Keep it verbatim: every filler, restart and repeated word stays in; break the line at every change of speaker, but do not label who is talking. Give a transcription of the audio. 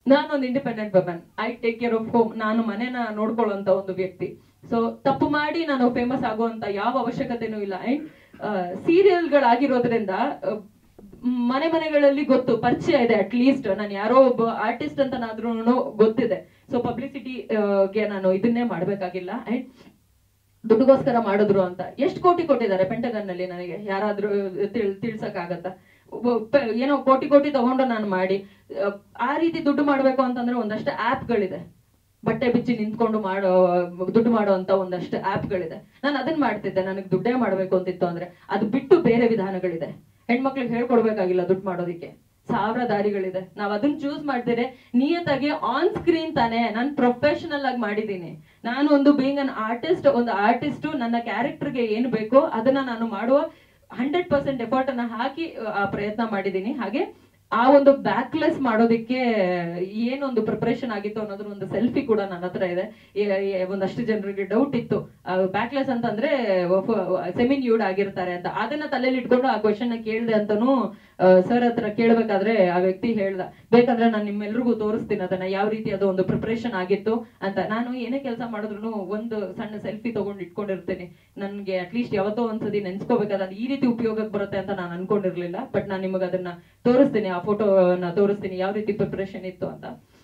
ನಾನೊಂದು independent woman, I take care of home, ನಾನು ಮನೆನ ನೋಡ್ಕೊಳ್ಳುವಂತ ಒಂದು ವ್ಯಕ್ತಿ. ಸೊ ತಪ್ಪು ಮಾಡಿ ನಾನು ಫೇಮಸ್ ಆಗುವಂತ ಯಾವ ಅವಶ್ಯಕತೆನೂ ಇಲ್ಲ. ಅಂಡ್ ಸೀರಿಯಲ್ಗಳಾಗಿರೋದ್ರಿಂದ ಮನೆ ಮನೆಗಳಲ್ಲಿ ಗೊತ್ತು, ಪರಿಚಯ ಇದೆ, ಅಟ್ ಲೀಸ್ಟ್ ನಾನು ಯಾರೋ ಒಬ್ಬ ಆರ್ಟಿಸ್ಟ್ ಅಂತ ನಾದ್ರೂ ಗೊತ್ತಿದೆ. ಸೊ ಪಬ್ಲಿಸಿಟಿಗೆ ನಾನು ಇದನ್ನೇ ಮಾಡ್ಬೇಕಾಗಿಲ್ಲ. ಅಂಡ್ ದುಡ್ಡುಗೋಸ್ಕರ ಮಾಡಿದ್ರು ಅಂತ ಎಷ್ಟು ಕೋಟಿ ಕೊಟ್ಟಿದ್ದಾರೆ ಪೆಂಟಗನ್ ನಲ್ಲಿ, ನನಗೆ ಯಾರಾದ್ರೂ ತಿಳ್ ತಿಳ್ಸಕ್ ಆಗತ್ತಾ? ಏನೋ ಕೋಟಿ ಕೋಟಿ ತಗೊಂಡು ನಾನು ಮಾಡಿ ಆ ರೀತಿ ದುಡ್ಡು ಮಾಡ್ಬೇಕು ಅಂತಂದ್ರೆ ಒಂದಷ್ಟು ಆ್ಯಪ್ಗಳಿದೆ, ಬಟ್ಟೆ ಬಿಚ್ಚಿ ನಿಂತ್ಕೊಂಡು ಮಾಡೋ ದುಡ್ಡು ಮಾಡುವಂತ ಒಂದಷ್ಟು ಆ್ಯಪ್ಗಳಿದೆ. ನಾನು ಅದನ್ನ ಮಾಡ್ತಿದ್ದೆ, ನನಗೆ ದುಡ್ಡೇ ಮಾಡ್ಬೇಕು ಅಂತಿತ್ತು ಅಂದ್ರೆ. ಅದು ಬಿಟ್ಟು ಬೇರೆ ವಿಧಾನಗಳಿದೆ, ಹೆಣ್ಮಕ್ಳಿಗೆ ಹೇಳ್ಕೊಡ್ಬೇಕಾಗಿಲ್ಲ ದುಡ್ಡು ಮಾಡೋದಿಕ್ಕೆ, ಸಾವಿರ ದಾರಿಗಳಿದೆ. ನಾವ್ ಅದನ್ನ ಚೂಸ್ ಮಾಡ್ತೀರಿ. ನಿಯತ್ತಾಗಿ ಆನ್ ಸ್ಕ್ರೀನ್ ತಾನೆ ನಾನು ಪ್ರೊಫೆಷನಲ್ ಆಗಿ ಮಾಡಿದ್ದೀನಿ. ನಾನು ಒಂದು ಬೀಯಿಂಗ್ ಅನ್ ಆರ್ಟಿಸ್ಟ್, ಒಂದು ಆರ್ಟಿಸ್ಟ್ ನನ್ನ ಕ್ಯಾರೆಕ್ಟರ್ಗೆ ಏನು ಬೇಕೋ ಅದನ್ನ ನಾನು ಮಾಡುವ ಹಂಡ್ರೆಡ್ ಪರ್ಸೆಂಟ್ ಎಫರ್ಟ್ ಅನ್ನ ಹಾಕಿ ಆ ಪ್ರಯತ್ನ ಮಾಡಿದ್ದೀನಿ. ಹಾಗೆ ಆ ಒಂದು ಬ್ಯಾಕ್ಲೆಸ್ ಮಾಡೋದಿಕ್ಕೆ ಏನೊಂದು ಪ್ರಿಪರೇಷನ್ ಆಗಿತ್ತು ಅನ್ನೋದ್ರ ಒಂದು ಸೆಲ್ಫಿ ಕೂಡ ನನ್ನ ಹತ್ರ ಇದೆ. ಒಂದಷ್ಟು ಜನರಿಗೆ ಡೌಟ್ ಇತ್ತು, ಬ್ಯಾಕ್ಲೆಸ್ ಅಂತಂದ್ರೆ ಸೆಮಿ ನ್ಯೂಡ್ ಆಗಿರ್ತಾರೆ ಅಂತ. ಅದನ್ನ ತಲೆಯಲ್ಲಿ ಇಟ್ಕೊಂಡು ಆ ಕ್ವೆಶನ್ ಕೇಳಿದೆ ಅಂತಾನು ಸರ್ ಹತ್ರ ಕೇಳ್ಬೇಕಾದ್ರೆ ಆ ವ್ಯಕ್ತಿ ಹೇಳ್ದ, ಬೇಕಾದ್ರೆ ನಾನು ನಿಮ್ಮೆಲ್ರಿಗೂ ತೋರಿಸ್ತೀನಿ ಅದನ್ನ ಯಾವ ರೀತಿ ಅದು ಒಂದು ಪ್ರಿಪರೇಷನ್ ಆಗಿತ್ತು ಅಂತ. ನಾನು ಏನೇ ಕೆಲಸ ಮಾಡಿದ್ರು ಒಂದು ಸಣ್ಣ ಸೆಲ್ಫಿ ತಗೊಂಡು ಇಟ್ಕೊಂಡಿರ್ತೀನಿ. ನನ್ಗೆ ಅಟ್ಲೀಸ್ಟ್ ಯಾವತ್ತೋ ಒಂದ್ಸತಿ ನೆನ್ಸ್ಕೋಬೇಕಾದ್ರೆ ಈ ರೀತಿ ಉಪಯೋಗಕ್ಕೆ ಬರುತ್ತೆ ಅಂತ ನಾನು ಅನ್ಕೊಂಡಿರ್ಲಿಲ್ಲ. ಬಟ್ ನಾನು ನಿಮಗೆ ಅದನ್ನ ತೋರಿಸ್ತೀನಿ, ಆ ಫೋಟೋನ ತೋರಿಸ್ತೀನಿ ಯಾವ ರೀತಿ ಪ್ರಿಪರೇಷನ್ ಇತ್ತು ಅಂತ.